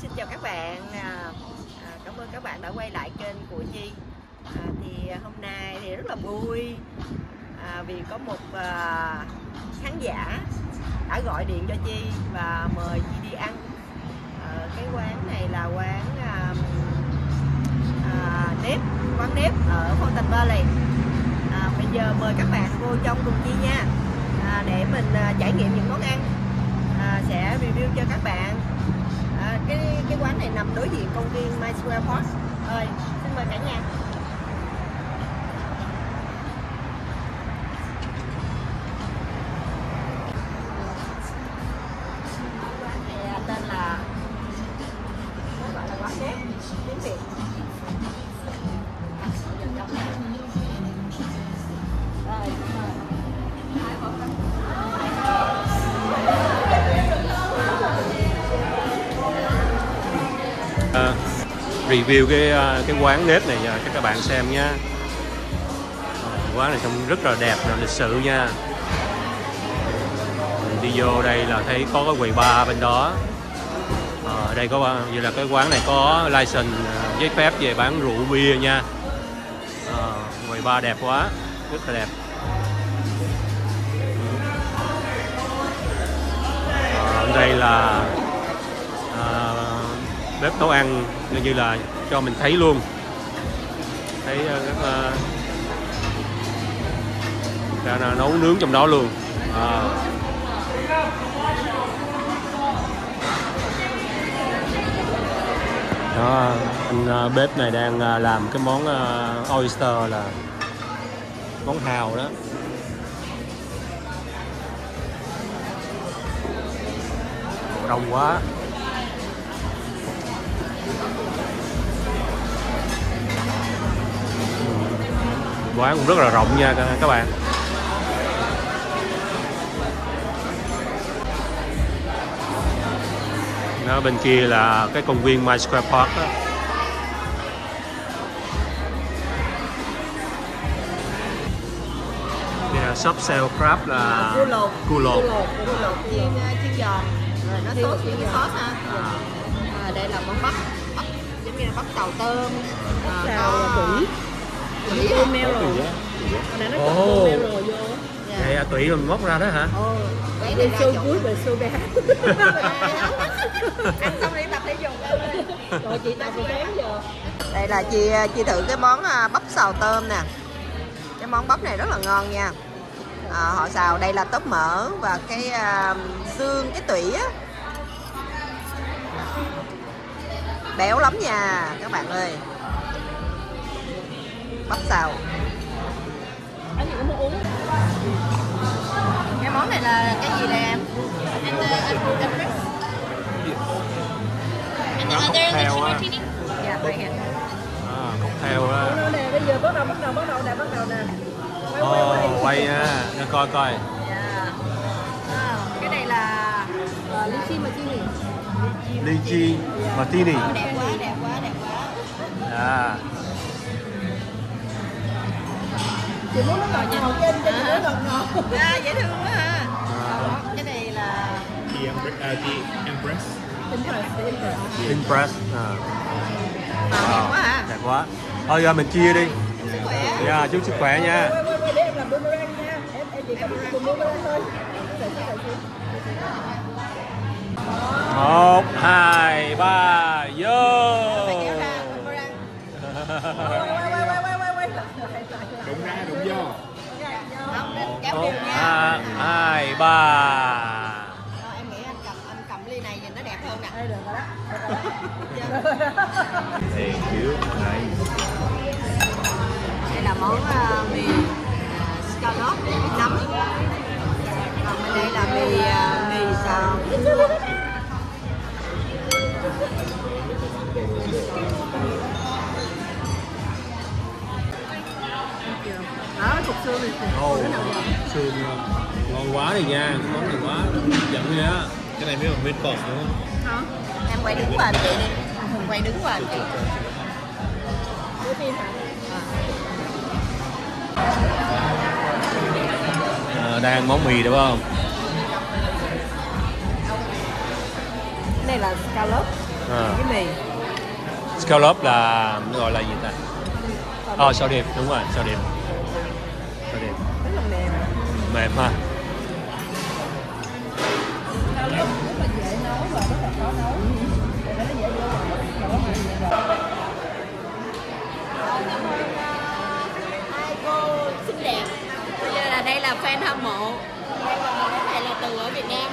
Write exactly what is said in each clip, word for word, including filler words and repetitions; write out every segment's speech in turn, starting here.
xin chào các bạn. À, à, cảm ơn các bạn đã quay lại kênh của Chi. À, thì hôm nay thì rất là vui à, vì có một à, khán giả đã gọi điện cho Chi và mời Chi đi ăn. À, cái quán này là quán à, à, nếp, quán nếp ở Fountain Valley. À, bây giờ mời các bạn vô trong cùng Chi nha, à, để mình à, trải nghiệm những món ăn. À, sẽ review cho các bạn. À, cái cái quán này nằm đối diện công viên My Square Park. Ơi, xin mời cả nhà. Quán này tên là nó gọi là quán nếp tiếng Việt. Rồi, xin mời. À, review cái cái quán nếp này cho các bạn xem nha. À, quán này trông rất là đẹp và lịch sự nha. Mình đi vô đây là thấy có cái quầy bar bên đó. À, ở đây có vậy là cái quán này có license giấy phép về bán rượu bia nha. À, quầy bar đẹp quá, rất là đẹp. À, ở đây là à, bếp nấu ăn như là cho mình thấy luôn, thấy rất là, là nấu nướng trong đó luôn. À. Đó, anh bếp này đang làm cái món oyster, là món hào đó. Đông quá. Quán cũng rất là rộng nha các bạn. Đó, bên kia là cái công viên My Square Park đó. Đây là shop sale crab là cua lột, cua lột, cua lột chiên chiên giòn, rồi nó sốt với cái sốt ha. À. À, đây là món bắp, bắp giống như là bắp tàu tôm, à, có tủy, tủy tôm meo rồi. Ồ, vậy à, tủy mình móc ra đó hả? Ồ, cái này xôi cuối về xôi bé. Ăn xong đi tập thể dục lên. Rồi chị tập kém giờ. Đây là chị chị thử cái món bắp xào tôm nè. Cái món bắp này rất là ngon nha. À, họ xào đây là tóp mỡ và cái uh, xương cái tủy á, béo lắm nha các bạn ơi. Bắp xào. Anh gì cũng muốn uống. Cái món này là cái gì đây em? And the and the And the other the martini. Dạ, vậy hả? À, cocktail á. Nè, bây giờ bắt đầu bắt đầu bắt đầu nè, bắt đầu nè. Ồ, quay nha, để coi coi. Dạ. À, cái này là uh, lychee martini. Lychee martini. Oh, đẹp quá, đẹp quá, đẹp quá. À. Chị muốn nó ngọt ngọt cho anh cho chị nó ngọt ngọt. À, dễ thương quá ha. À. Cái này là The Empress. Impress, impress. Impress. À. à, đẹp quá hả? Đẹp quá. Thôi giờ mình chia đi. Sức khỏe. Dạ, chúc sức khỏe nha. Quay quay quay để em làm boomerang nha. Em em chỉ cần cùng boomerang thôi. Một, hai, ba, vô. Phải kéo ra boomerang. Quay quay quay quay quay quay. Đụng ra, đụng vô. Không, kéo Một, đều nha. hai, hai, ba. Rồi, em nghĩ anh cầm anh cầm ly này nhìn nó đẹp hơn nè. Đây được rồi đó. Đây, kiểu này. Đây là món uh, mì uh, scallop nấm. Còn bên đây là mì uh, mì xào. Đó, cục xương này. Ồ, xương ngon quá đi nha, cái món này quá giận nha. Cái này mới là main course đúng không? Hả? Em quay đứng qua anh chị đi. Quay đứng qua anh chị. Bữa tiên hả? À, đang ăn món mì đúng không? Cái này là scallop. À. với mì. Scallop là nó gọi là gì ta? Ờ, sò điệp, đúng rồi, sò điệp. Sò điệp. Rất là mềm. Mềm ha. Rất là dễ nấu và rất là khó nấu. Để nó dễ vô nấu mà Hai cô xinh đẹp. Bây giờ là đây là fan hâm mộ. Đây là cái này là từ ở Việt Nam.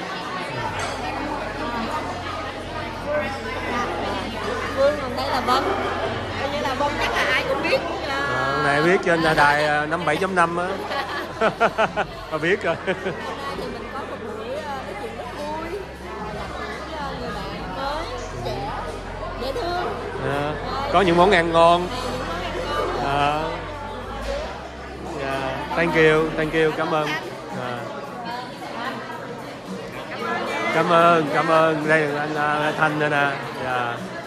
Phương, còn đây là Vân. Coi như là Vân chắc là ai cũng biết. À, này biết trên đài năm bảy chấm năm á. Mà biết rồi. Hôm nay thì mình có một buổi nói chuyện rất vui, gặp những người bạn mới, trẻ, dễ thương. À, có những món ăn ngon. Này, những món ăn ngon. À, yeah. Thank you, thank you, cảm ơn. À. Cảm ơn, cảm ơn. Đây là anh uh, Thanh đây nè. Yeah.